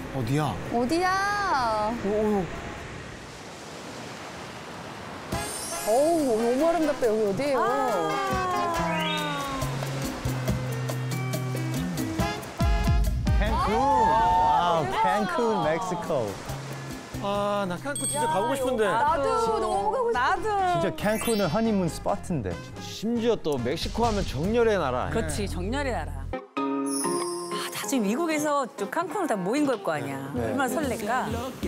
어디야? 어디야? 어우, 너무 아름답다. 여기 어디예요? 캔쿤. 와우, 캔쿤, 멕시코. 아, 나 칸쿤 진짜 가보고 싶은데. 나도 너무 가고 싶어. 나도. 진짜 캔쿤은 허니문 스포트인데. 심지어 또 멕시코 하면 정열의 나라. 그렇지, 정열의 나라. 아, 다 지금 미국에서 또 칸쿤으로 다 모인 걸 거 아니야. 얼마나 설렐까?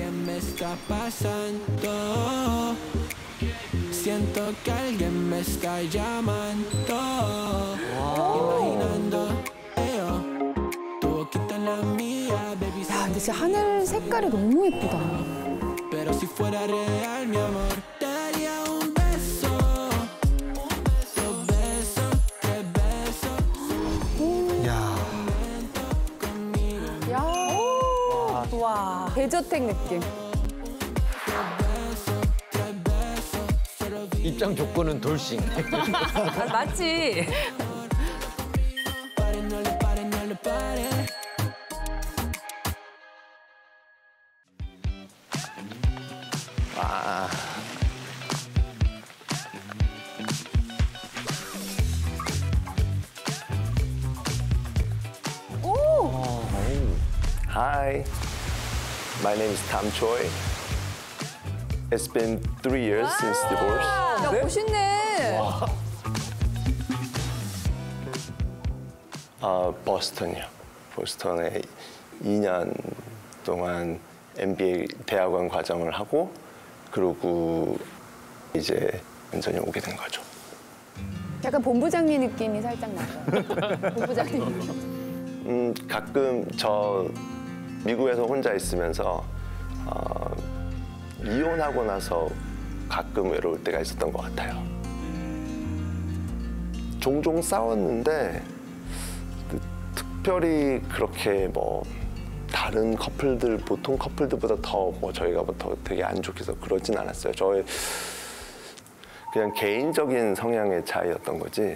Siento que alguien me está llamando, imaginando, tu boquita en la mía, baby. 야, 근데 진짜 하늘 색깔이 너무 예쁘다. Pero si fuera real, mi amor, te daría un beso, dos besos, tres besos. 야. 야, 와. 대저택 느낌. 입장 조건은 돌싱. 아, 맞지? 아. Hi, my name is Tam Choi. It's been 3 years since divorce. 야, 멋있네. 버스턴이요. 보스턴에 2년 동안 MBA 대학원 과정을 하고 그러고 이제 완전히 오게 된 거죠. 약간 본부장님 느낌이 살짝 나요. 본부장님 느낌. 가끔 저 미국에서 혼자 있으면서 이혼하고 나서 가끔 외로울 때가 있었던 것 같아요. 종종 싸웠는데 특별히 그렇게 뭐 다른 커플들, 보통 커플들보다 더 뭐 저희가 뭐 더 되게 안 좋게 해서 그러진 않았어요. 저의 그냥 개인적인 성향의 차이였던 거지.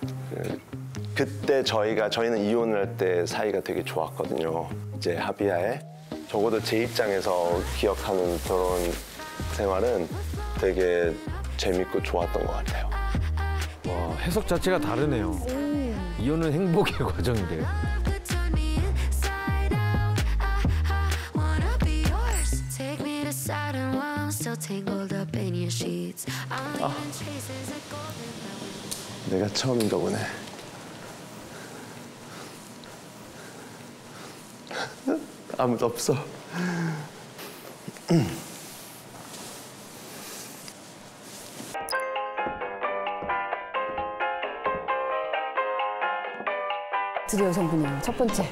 그때 저희는 이혼을 할 때 사이가 되게 좋았거든요. 이제 합의하에 적어도 제 입장에서 기억하는 결혼 생활은 되게 재밌고 좋았던 것 같아요. 와, 해석 자체가 다르네요. 이혼은 행복의 과정인데요. 내가 처음인가 보네. 아무도 없어. 드디어 여성분이에요. 첫 번째.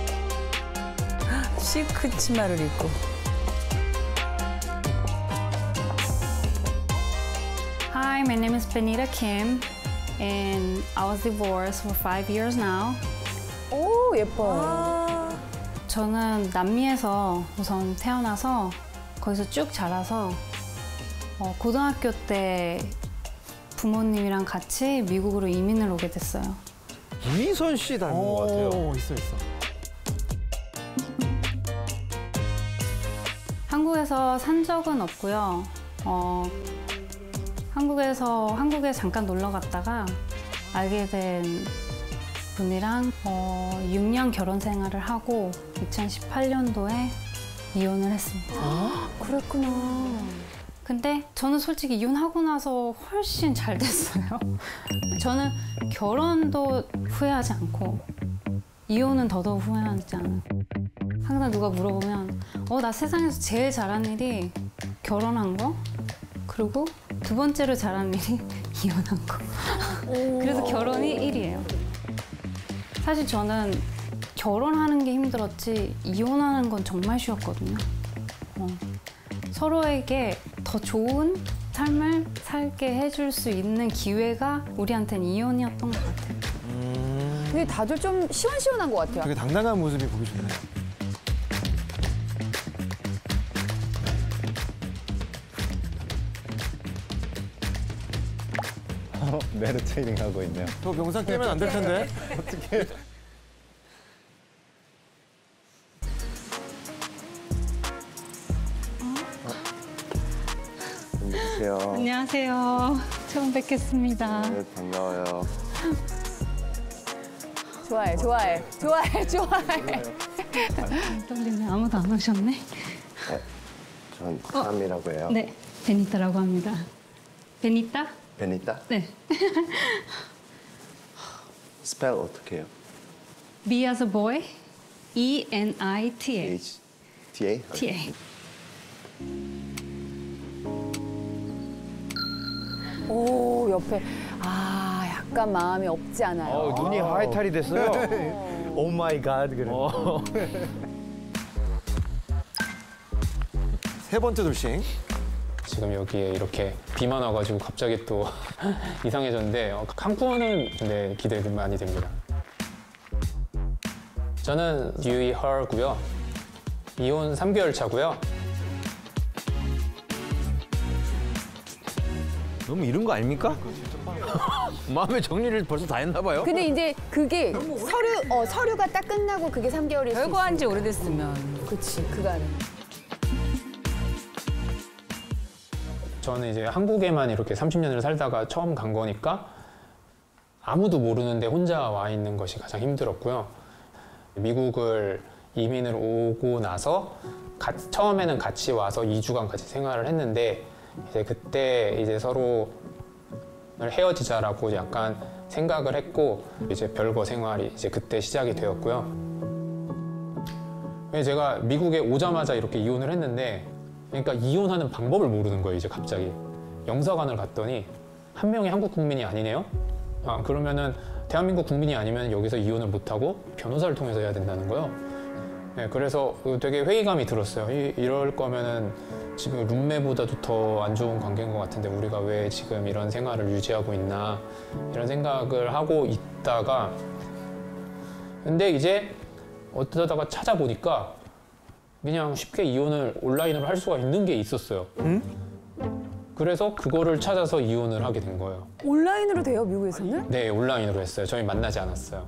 시크 치마를 입고. Hi, my name is Benita Kim, and I was divorced for 5 years now. 오, 예뻐. 저는 남미에서 우선 태어나서 거기서 쭉 자라서 고등학교 때 부모님이랑 같이 미국으로 이민을 오게 됐어요. 이미선 씨 닮은 것 같아요. 있어. 한국에서 산 적은 없고요. 한국에 잠깐 놀러 갔다가 알게 된 분이랑 6년 결혼 생활을 하고 2018년도에 이혼을 했습니다. 그랬구나. 근데 저는 솔직히 이혼하고 나서 훨씬 잘 됐어요. 저는 결혼도 후회하지 않고 이혼은 더더욱 후회하지 않아요. 항상 누가 물어보면 나 세상에서 제일 잘한 일이 결혼한 거, 그리고 두 번째로 잘한 일이 이혼한 거. 그래서 결혼이 1위예요. 사실 저는 결혼하는 게 힘들었지 이혼하는 건 정말 쉬웠거든요. 서로에게 더 좋은 삶을 살게 해줄 수 있는 기회가 우리한테는 이혼이었던 것 같아요. 근데 다들 좀 시원시원한 것 같아요. 되게 당당한 모습이 보기 좋네요. 메디테이팅 하고 있네요. 저 영상 깨면 안 될 텐데. 어떻게? 안녕하세요. 안녕하세요. 처음 뵙겠습니다. 네, 반가워요. 좋아해, 좋아해, 좋아해, 좋아해. 떨리네. 아무도 안 오셨네. 전 사람이라고 해요. 네, 베니타라고 합니다. 베니타? 베니타? 네. 스펠 어떻게 해요? B as a boy, E-N-I-T-A. T-A? T-A. 오, 옆에. 아, 약간 마음이 없지 않아요. 눈이 하이탈이 됐어요. 오 마이 갓 그래. 세 번째 돌싱. 지금 여기에 이렇게 비만 와가지고 갑자기 또 이상해졌는데 칸쿤은 근데 기대 많이 됩니다. 저는 류이 헐고요. 이혼 3개월 차고요. 너무 이런 거 아닙니까? 마음의 정리를 벌써 다 했나 봐요. 근데 이제 그게 서류가 딱 끝나고 그게 3개월일 수 있어. 별거한 지 오래됐으면. 그치, 그간. 저는 이제 한국에만 이렇게 30년을 살다가 처음 간 거니까 아무도 모르는데 혼자 와 있는 것이 가장 힘들었고요. 미국을 이민을 오고 나서 처음에는 같이 와서 2주간 같이 생활을 했는데 이제 그때 이제 서로 헤어지자라고 약간 생각을 했고 이제 별거 생활이 이제 그때 시작이 되었고요. 제가 미국에 오자마자 이렇게 이혼을 했는데 그러니까 이혼하는 방법을 모르는 거예요, 이제 갑자기. 영사관을 갔더니 한 명이 한국 국민이 아니네요? 아, 그러면은 대한민국 국민이 아니면 여기서 이혼을 못하고 변호사를 통해서 해야 된다는 거예요. 네, 그래서 되게 회의감이 들었어요. 이럴 거면은 지금 룸메보다도 더 안 좋은 관계인 것 같은데 우리가 왜 지금 이런 생활을 유지하고 있나 이런 생각을 하고 있다가 근데 이제 어쩌다가 찾아보니까 그냥 쉽게 이혼을 온라인으로 할 수가 있는 게 있었어요. 그래서 그거를 찾아서 이혼을 하게 된 거예요. 온라인으로 돼요, 미국에서는? 네, 온라인으로 했어요. 저희 만나지 않았어요.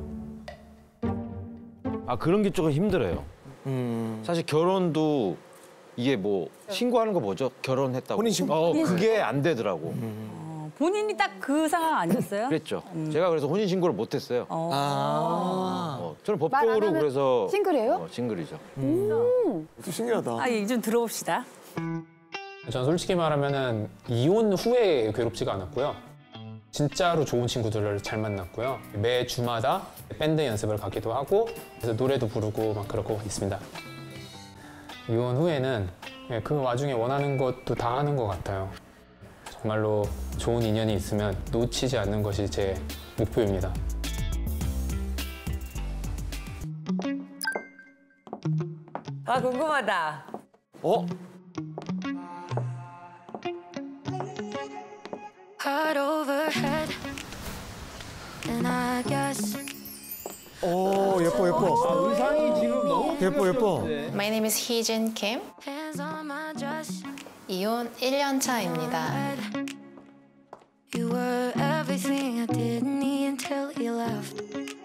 아 그런 게 조금 힘들어요. 사실 결혼도 이게 뭐 신고하는 거 뭐죠? 결혼했다고. 혼인 신고. 그게 안 되더라고. 본인이 딱 그 상황 아니었어요? 그랬죠. 제가 그래서 혼인 신고를 못 했어요. 저는 말 안 법적으로 하면 그래서 싱글이에요? 싱글이죠. 또 신기하다. 아, 얘기 좀 들어봅시다. 전 솔직히 말하면은 이혼 후에 괴롭지가 않았고요. 진짜로 좋은 친구들을 잘 만났고요. 매 주마다 밴드 연습을 가기도 하고 그래서 노래도 부르고 막 그러고 있습니다. 이혼 후에는 그 와중에 원하는 것도 다 하는 것 같아요. 정말로 좋은 인연이 있으면 놓치지 않는 것이 제 목표입니다. 아, 궁금하다. Heart overhead, and I guess 오, 예뻐, 예뻐. 의상이 지금 너무 예뻐, 예뻐. my name is Heejin Kim. Hands on my dress. 이혼 1년 차입니다. You were everything I didn't need until you left.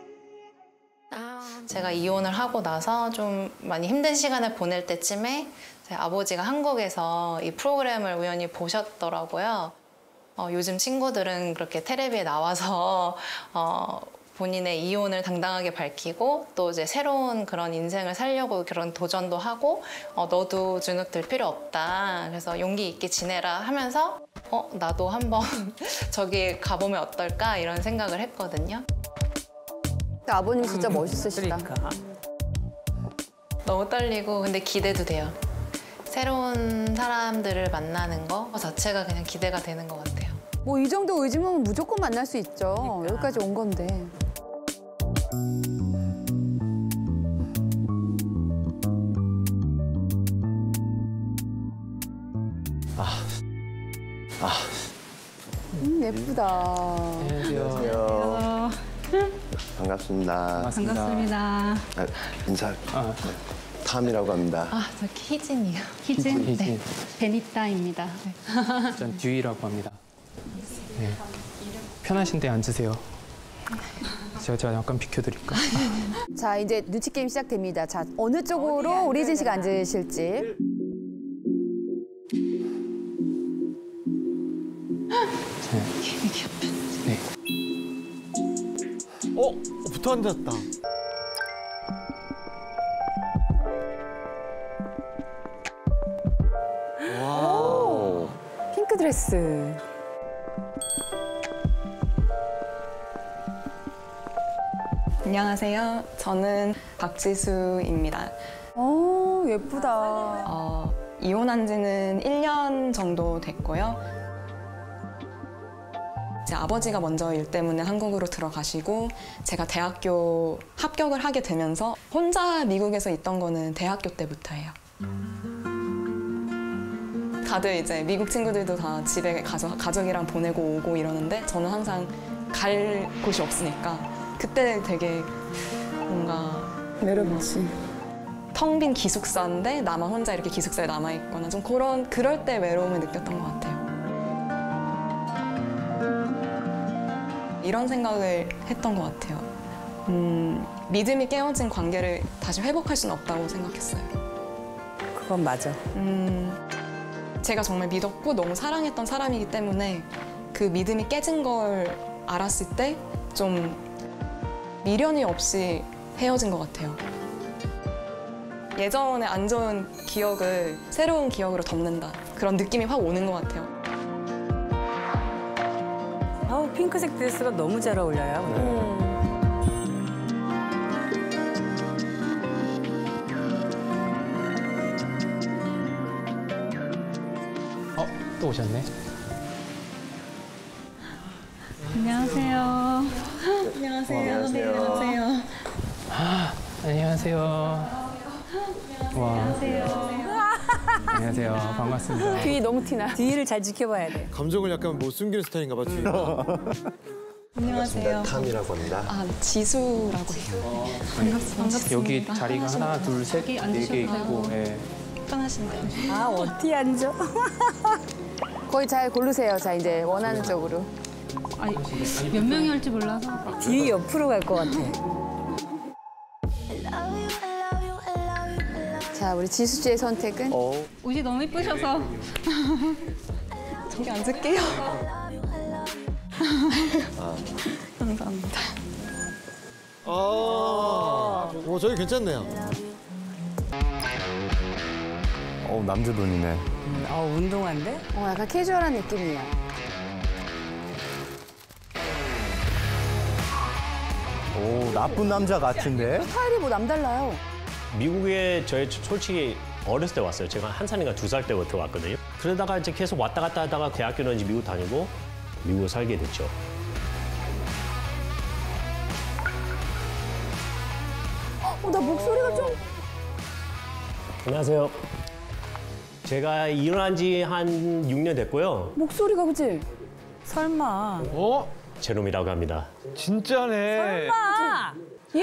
제가 이혼을 하고 나서 좀 많이 힘든 시간을 보낼 때쯤에 제 아버지가 한국에서 이 프로그램을 우연히 보셨더라고요. 요즘 친구들은 그렇게 텔레비에 나와서 본인의 이혼을 당당하게 밝히고 또 이제 새로운 그런 인생을 살려고 그런 도전도 하고 너도 주눅들 필요 없다. 그래서 용기 있게 지내라 하면서 나도 한번 저기 가보면 어떨까 이런 생각을 했거든요. 근데 아버님 진짜 멋있으시다. 그러니까. 너무 떨리고 근데 기대도 돼요. 새로운 사람들을 만나는 거 자체가 그냥 기대가 되는 것 같아요. 뭐 이 정도 의지면 무조건 만날 수 있죠. 그러니까. 여기까지 온 건데. 예쁘다. 안녕하세요. 반갑습니다. 반갑습니다. 인사. 탐이라고 합니다. 저 희진이요. 희진? 네. 베니타입니다. 전 듀이라고 합니다. 네. 편하신 데 앉으세요. 제가 약간 비켜드릴까요? 자, 이제 눈치 게임 시작됩니다. 자, 어느 쪽으로 우리 혜진 씨가 앉으실지. 붙어 앉았다. 오, 핑크 드레스. 안녕하세요. 저는 박지수입니다. 오, 예쁘다. 이혼한 지는 1년 정도 됐고요. 제 아버지가 먼저 일 때문에 한국으로 들어가시고 제가 대학교 합격을 하게 되면서 혼자 미국에서 있던 거는 대학교 때부터예요. 다들 이제 미국 친구들도 다 집에 가족이랑 보내고 오고 이러는데 저는 항상 갈 곳이 없으니까 그때 되게 뭔가 매력있지. 텅 빈 기숙사인데 나만 혼자 이렇게 기숙사에 남아있거나 좀 그럴 때 외로움을 느꼈던 것 같아요. 이런 생각을 했던 것 같아요. 믿음이 깨어진 관계를 다시 회복할 수는 없다고 생각했어요. 그건 맞아. 제가 정말 믿었고 너무 사랑했던 사람이기 때문에 그 믿음이 깨진 걸 알았을 때 좀 미련이 없이 헤어진 것 같아요. 예전에 안 좋은 기억을 새로운 기억으로 덮는다. 그런 느낌이 확 오는 것 같아요. 아우, 핑크색 드레스가 너무 잘 어울려요. 또 오셨네. 안녕하세요. 안녕하세요. 안녕하세요. 와. 안녕하세요. 반갑습니다. 뒤 너무 티나. 뒤를 잘 지켜봐야 돼. 감정을 약간 못 숨기는 스타일인가 봐, 주희가. 안녕하세요. 탐이라고 합니다. 지수라고 해요. 반갑습니다. 여기 자리가 하나, 둘, 셋, 네 개 있고. 예. 편하신데. 아, 어떻게 앉아? 거의 잘 고르세요. 자, 이제 원하는 쪽으로. 아니, 몇 명이 올지 몰라서. 뒤 옆으로 갈 것 같아. 자, 우리 지수 씨의 선택은? 옷이 너무 예쁘셔서. 저기 앉을게요. 감사합니다. 저기 괜찮네요. 남자 돈이네. 운동화인데? 약간 캐주얼한 느낌이야. 오, 나쁜 남자 같은데? 스타일이 뭐 남달라요. 미국에 저희 솔직히 어렸을 때 왔어요. 제가 1살인가 2살 때부터 왔거든요. 그러다가 이제 계속 왔다 갔다 하다가 대학교는 이제 미국 다니고 미국에 살게 됐죠. 나 목소리가 좀. 안녕하세요. 제가 일어난 지 한 6년 됐고요. 목소리가 그치? 설마. 제롬이라고 합니다. 진짜네. 설마. 예!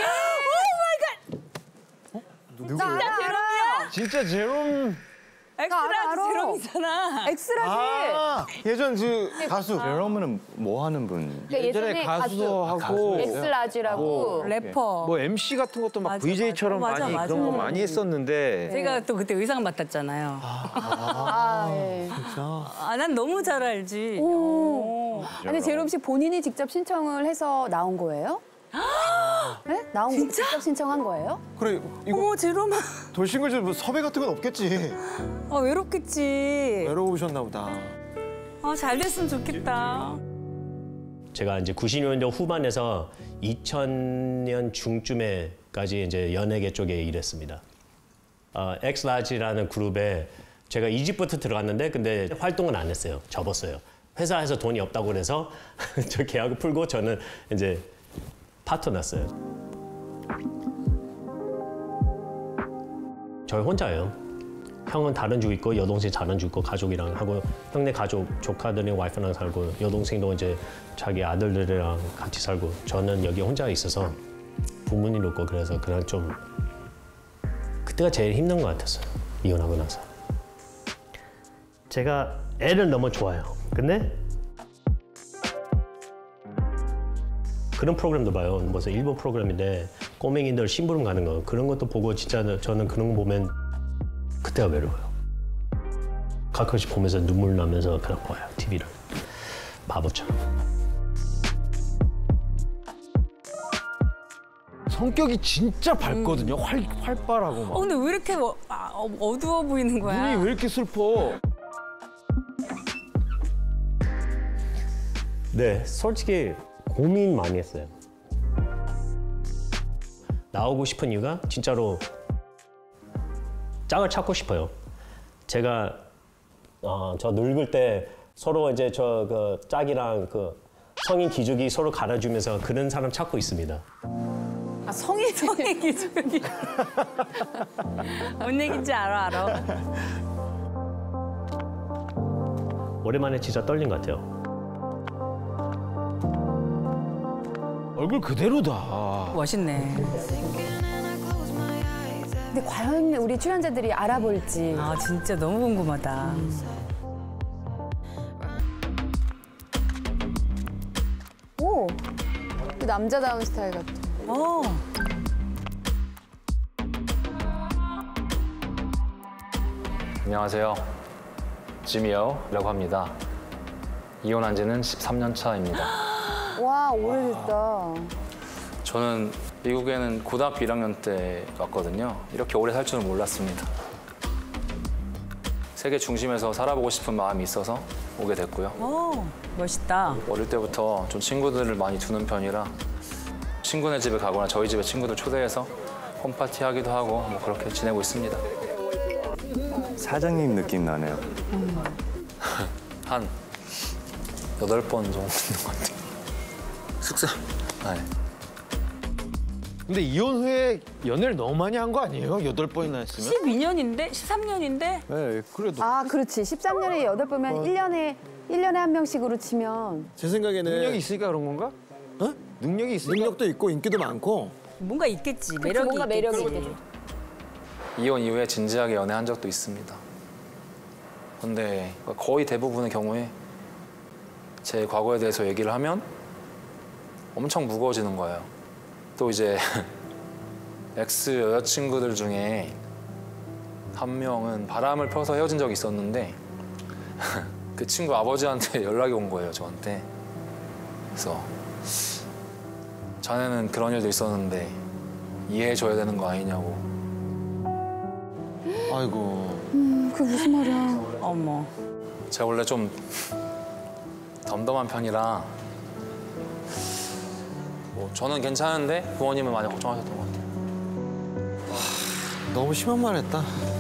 진짜 제롬이야. 진짜 제롬. 엑스라지 제롬이잖아. 엑스라지. 예전 가수. 제롬은 뭐 하는 분? 예전에 가수도 하고 엑스라지라고. 래퍼. 뭐 MC 같은 것도 막 맞아, VJ처럼 맞아. 많이 맞아, 그런 거 맞아. 많이 했었는데. 제가 또 그때 의상 맡았잖아요. 예. 난 너무 잘 알지. 근데 제롬 씨 본인이 직접 신청을 해서 나온 거예요? 네? 나온 거 직접 신청한 거예요? 그래, 이거 제롬아. 돌싱글 뭐 섭외 같은 건 없겠지. 외롭겠지. 외로우셨나 보다. 잘 됐으면 좋겠다. 제가 이제 90년대 후반에서 2000년 중쯤에까지 이제 연예계 쪽에 일했습니다. 엑스라지라는 그룹에 제가 2집부터 들어갔는데 근데 활동은 안 했어요. 접었어요. 회사에서 돈이 없다고 그래서 저 계약을 풀고 저는 이제 파토 났어요. 저희 혼자예요. 형은 다른 주 있고 여동생 다른 주 있고 가족이랑 하고 형네 가족 조카들이 와이프랑 살고 여동생도 이제 자기 아들들이랑 같이 살고 저는 여기 혼자 있어서 부모님 없고 그래서 그냥 좀 그때가 제일 힘든 것 같았어요. 이혼하고 나서. 제가 애를 너무 좋아해요. 근데 그런 프로그램도 봐요. 무슨 일본 프로그램인데 꼬맹이들 심부름 가는 거 그런 것도 보고 진짜 저는 그런 거 보면 그때가 외로워요. 가끔씩 보면서 눈물 나면서 그냥 봐요. TV를. 바보처럼. 성격이 진짜 밝거든요. 활발하고 막. 근데 왜 이렇게 어두워 보이는 거야? 눈이 왜 이렇게 슬퍼? 네, 솔직히 고민 많이 했어요. 나오고 싶은 이유가 진짜로 짝을 찾고 싶어요. 제가 저 늙을 때 서로 이제 저 그 짝이랑 그 성인 기저귀 서로 갈아주면서 그런 사람 찾고 있습니다. 성인 기준이. 뭔 얘기인지 알아. 오랜만에 진짜 떨린 것 같아요. 얼굴 그대로다. 멋있네. 근데 과연 우리 출연자들이 알아볼지. 진짜 너무 궁금하다. 오, 그 남자다운 스타일 같아. 안녕하세요. 지미어라고 합니다. 이혼한 지는 13년 차입니다. 와, 오래됐다. 저는 미국에는 고등학교 1학년 때 왔거든요. 이렇게 오래 살 줄은 몰랐습니다. 세계 중심에서 살아보고 싶은 마음이 있어서 오게 됐고요. 멋있다. 어릴 때부터 좀 친구들을 많이 두는 편이라 친구네 집에 가거나 저희 집에 친구들 초대해서 홈파티 하기도 하고 뭐 그렇게 지내고 있습니다. 사장님 느낌 나네요. 한 8번 정도 있는 것 같아요. 숙소. 네. 근데 이혼 후에 연애를 너무 많이 한 거 아니에요? 8번이나 했으면? 12년인데? 13년인데? 네, 그래도. 그렇지. 13년에 8번이면 1년에 한 명씩으로 치면. 제 생각에는 능력이 있으니까 그런 건가? 능력이 있으니까. 능력도 있고 인기도 많고. 뭔가 있겠지. 그치, 매력이 뭔가 매력이 있겠지. 이혼 이후에 진지하게 연애한 적도 있습니다. 근데 거의 대부분의 경우에 제 과거에 대해서 얘기를 하면 엄청 무거워지는 거예요. 또 이제 엑스 여자친구들 중에 한 명은 바람을 펴서 헤어진 적이 있었는데 그 친구 아버지한테 연락이 온 거예요, 저한테. 그래서 자네는 그런 일도 있었는데 이해해줘야 되는 거 아니냐고. 아이고. 그게 무슨 말이야. 어머. 제가 원래 좀 덤덤한 편이라 뭐 저는 괜찮은데 부모님은 많이 걱정하셨던 것 같아요. 너무 심한 말 했다.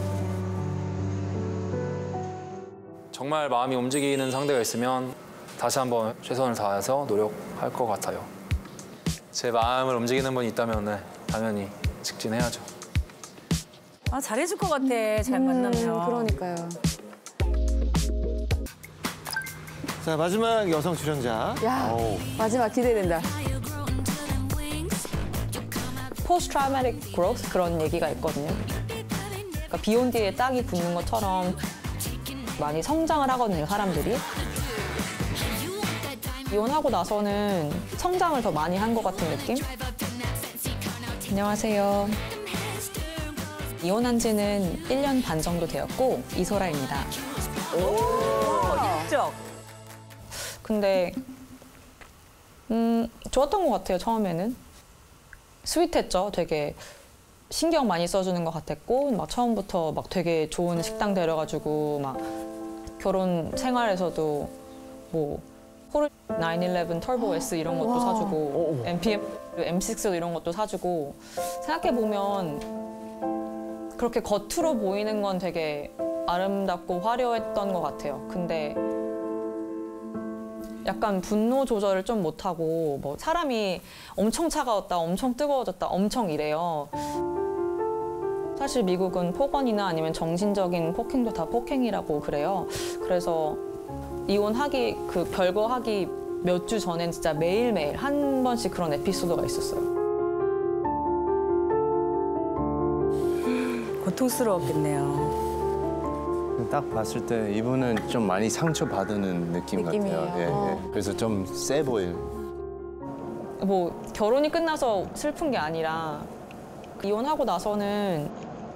정말 마음이 움직이는 상대가 있으면 다시 한번 최선을 다해서 노력할 것 같아요. 제 마음을 움직이는 분이 있다면 네, 당연히 직진해야죠. 잘해줄 것 같아. 잘 만나면. 그러니까요. 자, 마지막 여성 출연자. 야, 마지막 기대된다. 포스트 트라우마틱 그로스 그런 얘기가 있거든요. 그러니까 비온 뒤에 딱이 붙는 것처럼 많이 성장을 하거든요, 사람들이. 이혼하고 나서는 성장을 더 많이 한 것 같은 느낌? 안녕하세요. 이혼한 지는 1년 반 정도 되었고 이소라입니다. 인적. 근데 좋았던 것 같아요, 처음에는. 스윗했죠. 되게 신경 많이 써주는 것 같았고 막 처음부터 막 되게 좋은 식당 데려가지고 막 결혼 생활에서도 뭐 호르 911 터보 S 이런 것도 사주고 MPM, M6 이런 것도 사주고 생각해보면 그렇게 겉으로 보이는 건 되게 아름답고 화려했던 것 같아요. 근데 약간 분노 조절을 좀 못하고 뭐 사람이 엄청 차가웠다, 엄청 뜨거워졌다, 엄청 이래요. 사실 미국은 폭언이나 아니면 정신적인 폭행도 다 폭행이라고 그래요. 그래서 이혼하기, 그 별거하기 몇 주 전엔 진짜 매일매일 한 번씩 그런 에피소드가 있었어요. 고통스러웠겠네요. 딱 봤을 때 이분은 좀 많이 상처받는 느낌 느낌이에요. 같아요. 예, 예. 그래서 좀 세 보여요. 뭐 결혼이 끝나서 슬픈 게 아니라 이혼하고 나서는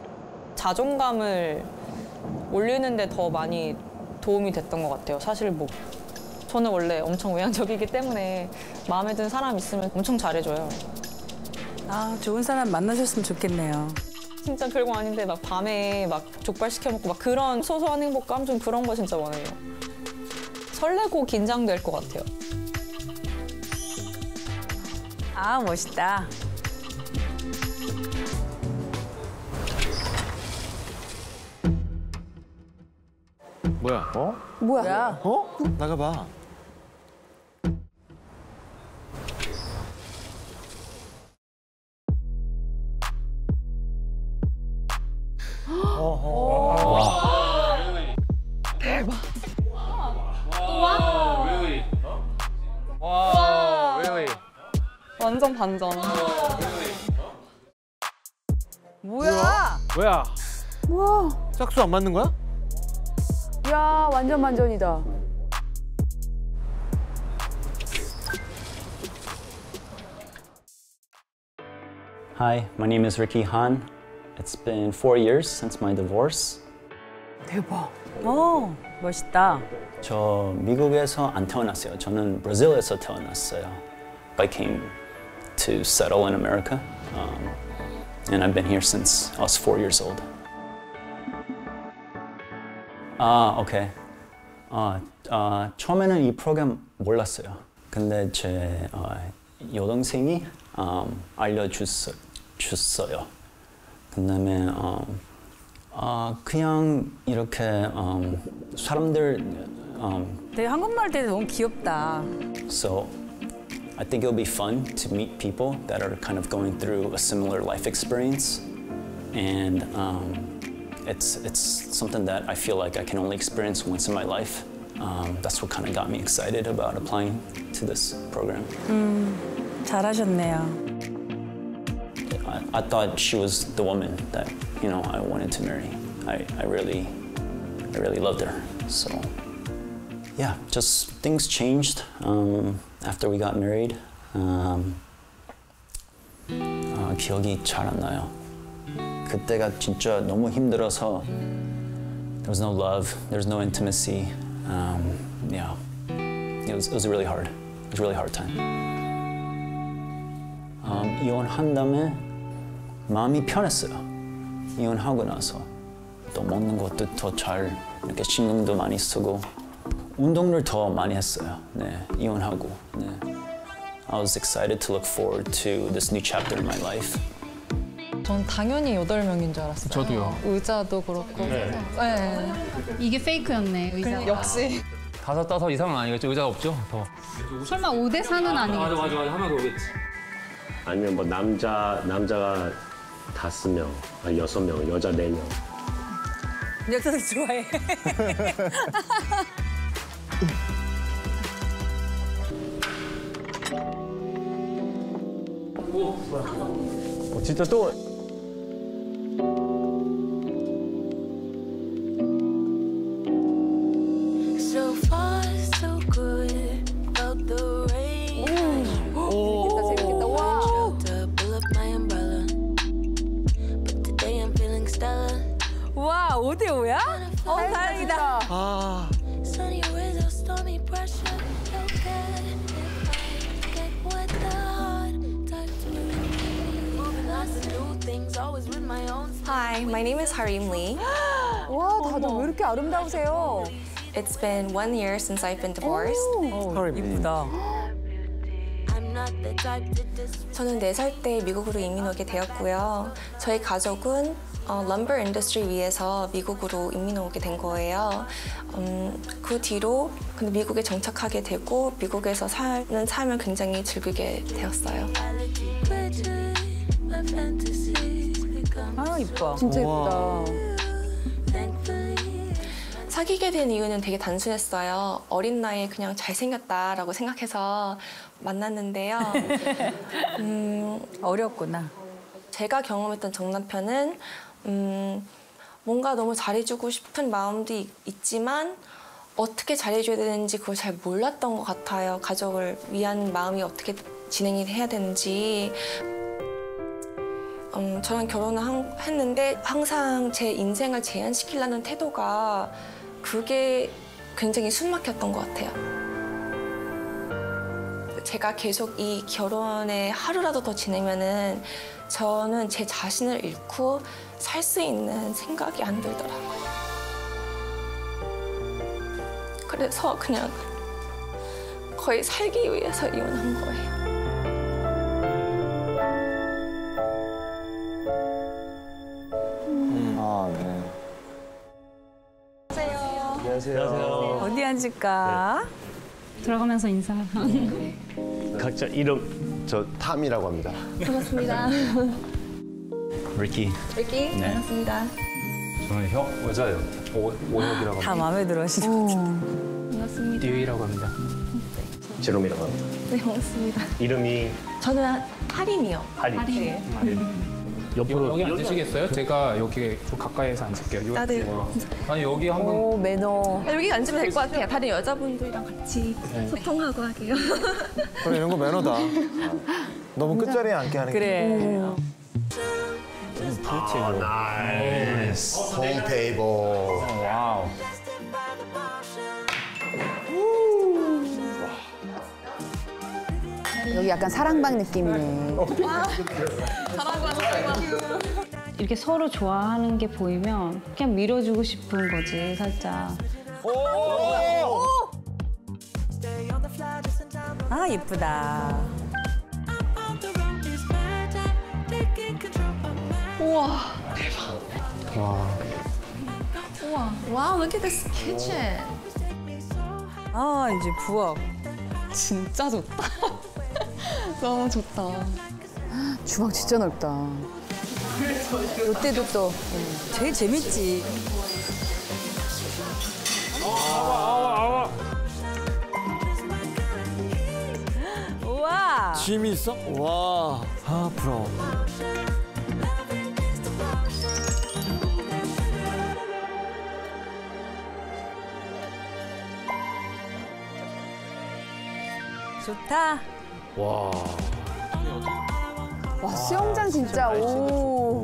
자존감을 올리는데 더 많이 도움이 됐던 것 같아요. 사실 뭐 저는 원래 엄청 외향적이기 때문에 마음에 드는 사람 있으면 엄청 잘해줘요. 아, 좋은 사람 만나셨으면 좋겠네요. 진짜 별거 아닌데 막 밤에 막 족발 시켜 먹고 막 그런 소소한 행복감 좀 그런 거 진짜 많아요. 설레고 긴장될 것 같아요. 아, 멋있다. 뭐야? 어? 뭐야? 어? 나가봐. 대박. 와, really? 완전 반전. 뭐야? 뭐야? 우와. 짝수 안 맞는 거야? 야, 완전 반전이다. Hi, my name is Ricky Han. It's been 4 years since my divorce. 대박. 오, 멋있다. 저 미국에서 안 태어났어요. 저는 브라질에서 태어났어요. I came to settle in America, and I've been here since I was 4 years old. 오케이. 처음에는 이 프로그램 몰랐어요. 근데 제 여동생이 알려줬어요. 그다음에 그냥 이렇게 사람들 되게 한국말 때도 너무 귀엽다. So I think it'll be fun to meet people that are kind of going through a similar life experience, and it's something that I feel like I can only experience once in my life. That's what kind of got me excited about applying to this program. 잘하셨네요. I thought she was the woman that I wanted to marry. I really loved her. So yeah, just things changed after we got married. 기억이 잘 안 나요. 그때가 진짜 너무 힘들어서 there was no love, there was no intimacy. Yeah, it was really hard. It was a really hard time. 이혼한 다음에 마음이 편했어요. 이혼하고 나서 또 먹는 것도 더 잘 이렇게 신경도 많이 쓰고 운동을 더 많이 했어요. 네, 이혼하고. 네. I was excited to look forward to this new chapter in my life. 전 당연히 8명인 줄 알았어요. 저도요. 의자도 그렇고. 네. 네. 이게 페이크였네, 의자. 역시. 5, 5 이상은 아니겠죠? 의자가 없죠? 더. 설마 5대 4는 아니겠지? 맞아. 하면 그러겠지. 아니면 뭐 남자가 5명, 6명, 여자 4명. 여자들 좋아해. 진짜 또 So far, so good. Felt the rain. 재밌겠다. 와. To pull up my umbrella. But today I'm feeling stellar. 와, 5대 5야? 다행이다. 아. Sunny winds of stormy pressure. Don't care if I get what the heart touch me. Moving lots of new things, always with my own. Hi, my name is Harim Lee. 와, 다들 왜 이렇게 아름다우세요? It's been 1 year since I've been divorced. 이쁘다. I'm not the type to disrespect. 저는 4살 때 미국으로 이민 오게 되었고요. 저희 가족은 럼버 인더스트리 위해서 미국으로 이민 오게 된 거예요. 그 뒤로 근데 미국에 정착하게 되고 미국에서 사는 삶을 굉장히 즐기게 되었어요. My fantasies become 아, 이뻐. 진짜 예쁘다. 사귀게 된 이유는 되게 단순했어요. 어린 나이에 그냥 잘생겼다라고 생각해서 만났는데요. 어렵구나. 제가 경험했던 전 남편은 뭔가 너무 잘해주고 싶은 마음도 있지만 어떻게 잘해줘야 되는지 그걸 잘 몰랐던 것 같아요. 가족을 위한 마음이 어떻게 진행이 해야 되는지. 저랑 결혼을 했는데 항상 제 인생을 제한시키려는 태도가 그게 굉장히 숨막혔던 것 같아요. 제가 계속 이 결혼에 하루라도 더 지내면은 저는 제 자신을 잃고 살 수 있는 생각이 안 들더라고요. 그래서 그냥 거의 살기 위해서 이혼한 거예요. 아, 네. 안녕하세요. 어디 앉을까? 들어가면서 인사. 각자 이름. 저 탐이라고 합니다. 반갑습니다. 리키. 리키, 네. 반갑습니다. 저는 형 여자예요. 오혁이라고 다 마음에 들어 하시네. 반갑습니다. 듀이라고 합니다. 제롬이라고 합니다. 네, 반갑습니다. 이름이 저는 하림이요. 하림. 옆으로 여기 앉으시겠어요? 제가 여기 좀 가까이에서 앉을게요. 다들. 아니 여기 한번. 오, 매너. 여기 앉으면 될 것 같아요. 다른 여자분들이랑 같이 소통하고 하게요. 그래, 이런 거 매너다. 너무 끝자리에 앉게 하는 게. 그래. 나이스. 홈 테이블. 와우. 여기 약간 사랑방 느낌이네. 이렇게 서로 좋아하는 게 보이면 그냥 밀어주고 싶은 거지, 살짝. 아, 예쁘다. 우와. 와. 우와. 와우, look at this kitchen. 아, 이제 부엌. 진짜 좋다. 너무 좋다. 주방 진짜 넓다. 이때도 또 제일 재밌지. 우와. 짐이 있어? 와, 아 부러워. 좋다. 와. 와, 수영장 진짜 오.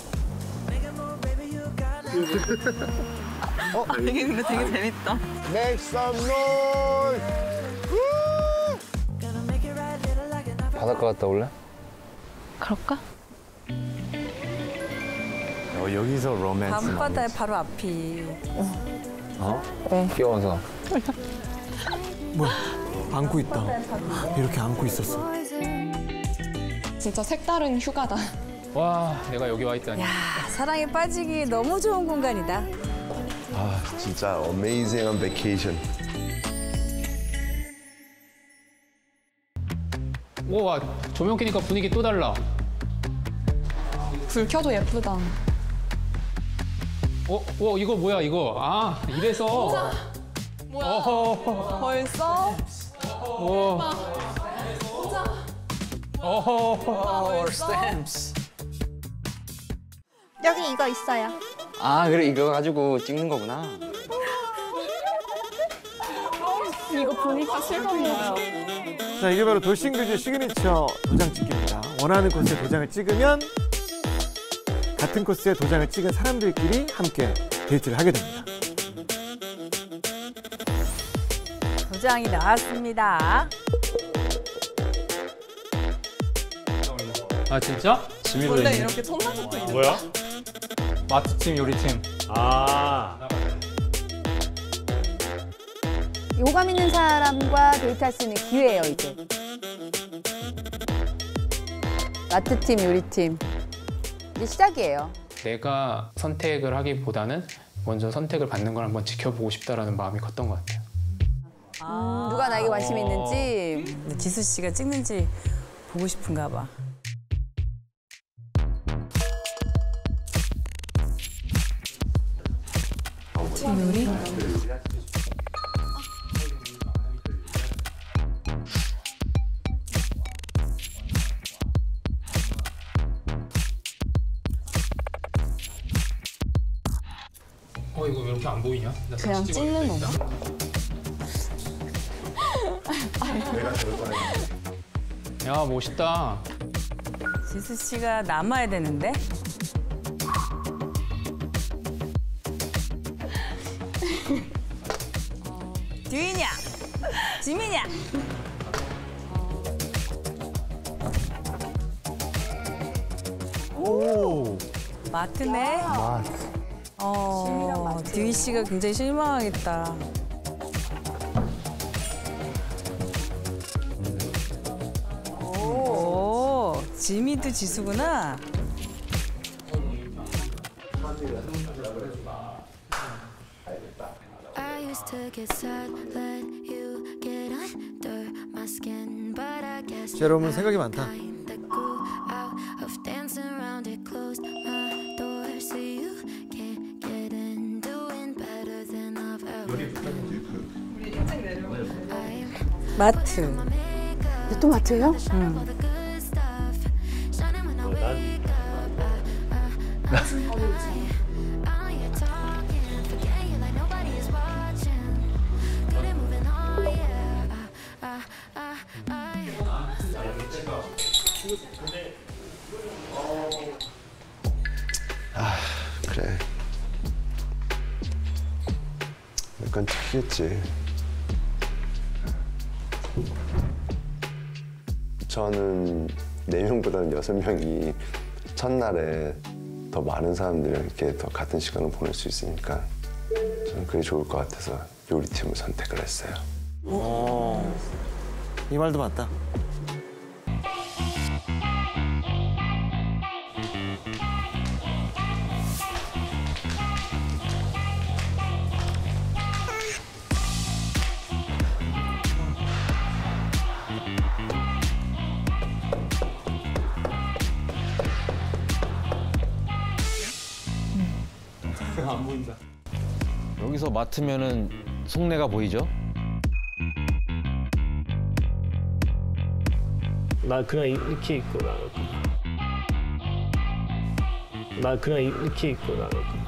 이게 근데 되게 재밌다. Make some noise. 바닷가 갔다 올래? 그럴까? 여기서 로맨스. 밤바다의 바로 앞이. 어? 네. 귀여워서. 뭐야, 안고 있다. 이렇게 안고 있었어. 진짜 색다른 휴가다. 와, 내가 여기 와 있다니. 야, 사랑에 빠지기 너무 좋은 공간이다. 아, 진짜 amazing vacation. 와, 조명 켜니까 분위기 또 달라. 불 켜도 예쁘다. 이거 뭐야 이거? 아, 이래서. 뭐야? 벌써? 스탬프스. 여기 이거 있어요. 아, 그래 이거 가지고 찍는 거구나. 이거 보니까 실감나요. 자, 이게 바로 돌싱글즈의 시그니처 도장 찍기입니다. 원하는 코스에 도장을 찍으면 같은 코스에 도장을 찍은 사람들끼리 함께 데이트를 하게 됩니다. 도장이 나왔습니다. 아 진짜? 원래 이렇게 톤마저도 있는 뭐야? 마트팀 요리팀. 아. 호감 있는 사람과 데이트할 수 있는 기회예요, 이제. 마트팀, 요리팀. 이제 시작이에요. 내가 선택을 하기보다는 먼저 선택을 받는 걸 한번 지켜보고 싶다라는 마음이 컸던 것 같아요. 누가 나에게 관심이 있는지. 근데 지수 씨가 찍는지 보고 싶은가 봐. 요리? 이거 왜 이렇게 안 보이냐? 나 그냥 사진 찍는 찍어야 건가? 야, 멋있다. 지수 씨가 남아야 되는데? 듀이냐? 지민이야? 마트네. 듀이 씨가 굉장히 실망하겠다. 오, 지미도 지수구나. I used to get sad, let you get under my skin, but I guess 제롬은 생각이 많다. that grew out of dancing around it, closed my door so you can't get in, doing better than I've ever done. 마트. 또 마트예요? 아, 그래. 몇 건 찍히겠지. 저는 4명보다는 6명이 첫날에 더 많은 사람들이랑 이렇게 더 같은 시간을 보낼 수 있으니까 저는 그게 좋을 것 같아서 요리팀을 선택을 했어요. 이 말도 맞다. 안 보인다. 여기서 맡으면은 속내가 보이죠? 나 그냥 이렇게 입고 나갈 거야. 나 그냥 이렇게 입고 나갈 거야.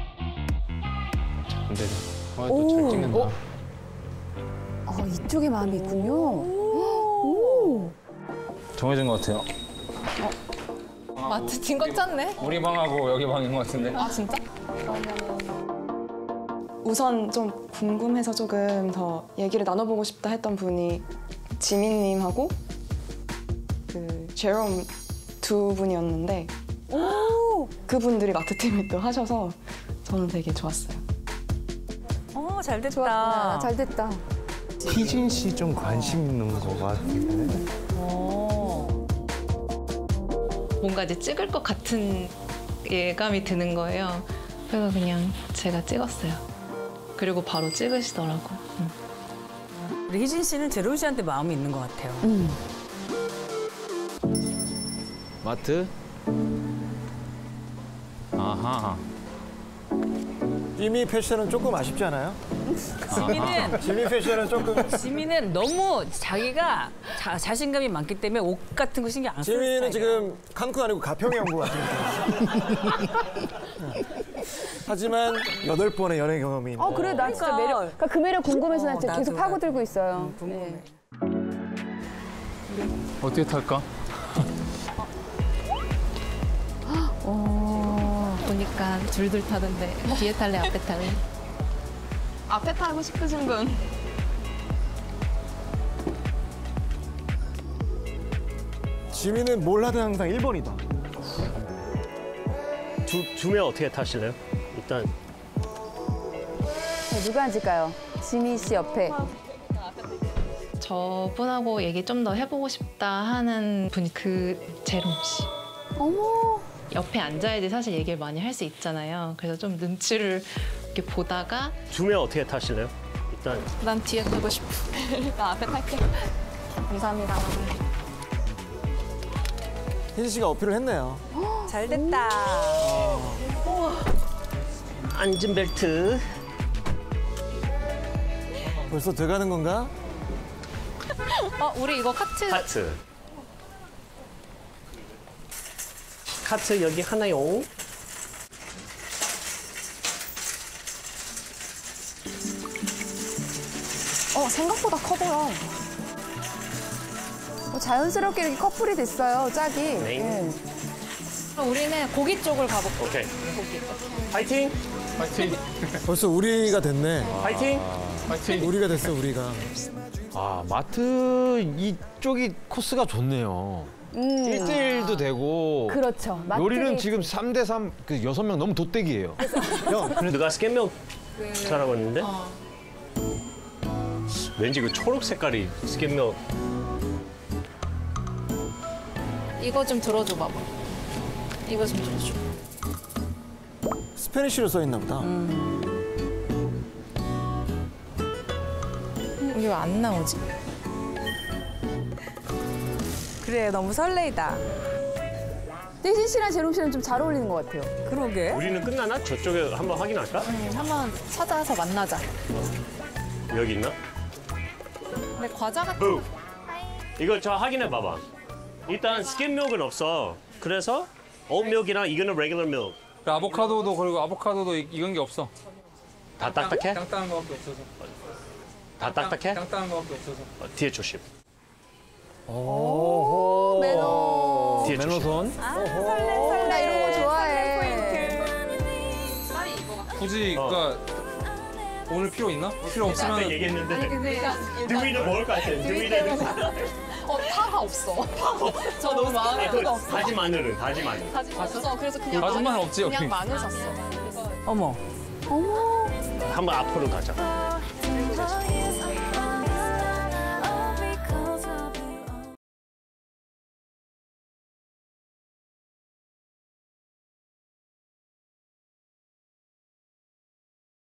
근데 또잘 찍는다. 이쪽에 마음이 있군요. 오. 정해진 것 같아요. 마트 팀 꽉 찼네. 우리 방하고 여기 방인 것 같은데. 아 진짜? 우선 좀 궁금해서 조금 더 얘기를 나눠보고 싶다 했던 분이 지민님하고 그 제롬 두 분이었는데 그분들이 마트팀을 또 하셔서 저는 되게 좋았어요. 잘 됐다. 좋았구나. 잘 됐다. 희진 씨 좀 관심 있는 거 같은데. 뭔가 이제 찍을 것 같은 예감이 드는 거예요. 그래서 그냥 제가 찍었어요. 그리고 바로 찍으시더라고. 우리 희진 씨는 제롬 씨한테 마음이 있는 것 같아요. 마트? 아하. 지미 패션은 조금 아쉽지 않아요? 지미 패션은 조금. 지미는 너무 자기가 자신감이 많기 때문에 옷 같은 거 신경 안 쓰는 지미는 지금 칸쿤 아니고 가평에 온 것 같아요. 하지만 8번의 연애 경험이 있는. 그래, 나 진짜 매력. 그러니까 그 매력 궁금해서 나 진짜 계속 나도. 파고들고 있어요. 궁금해. 어떻게 탈까? 보니까 줄줄 타던데 뒤에 탈래 앞에 탈래? 앞에 타고 싶으신 분. 지미는 뭘 하든 항상 1번이다. 두 명 어떻게 타실래요? 일단 누가 앉을까요? 지미 씨 옆에. 저분하고 얘기 좀 더 해보고 싶다 하는 분이 그 제롬 씨. 어머. 옆에 앉아야지 사실 얘기를 많이 할 수 있잖아요. 그래서 좀 눈치를 이렇게 보다가 두 명 어떻게 타실래요? 일단 난 뒤에 타고 싶어. 나 앞에 탈게. 감사합니다. 희진 씨가 어필을 했네요. 잘 됐다. 안전벨트. 벌써 돼가는 건가? 우리 이거 카트. 카트 여기 하나요. 생각보다 커 보여. 자연스럽게 이렇게 커플이 됐어요, 짝이. 네. 우리는 고기 쪽을 가볼게요. 오케이. 파이팅. 파이팅. 벌써 우리가 됐네. 파이팅. 파이팅. 우리가 됐어, 우리가. 아, 마트 이쪽이 코스가 좋네요. 1대1도 되고. 그렇죠. 요리는 마트데이트. 지금 3대3 그 6명 너무 도떼기예요. 누가 스캔명 사라고 했는데 왠지 그 초록 색깔이 스캔명. 이거 좀 들어줘 봐봐. 이거 좀 들어줘. 스페니쉬로 써 있나 보다. 이게 왜 안 나오지? 그래, 너무 설레이다. 떼신 씨랑 제롬 씨는 좀 잘 어울리는 것 같아요. 그러게. 우리는 끝나나? 저쪽에 한번 확인할까? 한번 찾아서 만나자. 여기 있나? 근데 과자 같은 거. 이거 저 확인해 봐봐. 일단 스킨밀크는 없어. 그래서 오트밀크랑 이거는 레귤러 밀크. 아보카도도 그리고 아보카도도 익은 게 없어. 다 딱딱해? 땅땅한 거밖에 없어서. 다 딱딱해? 땅땅한 거밖에 없어서. 뒤에 조심. 오, 매너. 뒤에 조심. 매너손. 나 이런 거 좋아해. 굳이 그러니까 오늘 필요 있나? 필요 없으면 아까 얘기했는데 누이는 먹을 것 같아. 누이는 파가 없어. 저 너무 마음에 파가 없어. 다진 마늘은 다진 마늘. 다진 없어. 그래서 그냥 다진 마늘 없지, 여기. 그냥 마늘 샀어. 어머. 어머. 한번 앞으로 가자.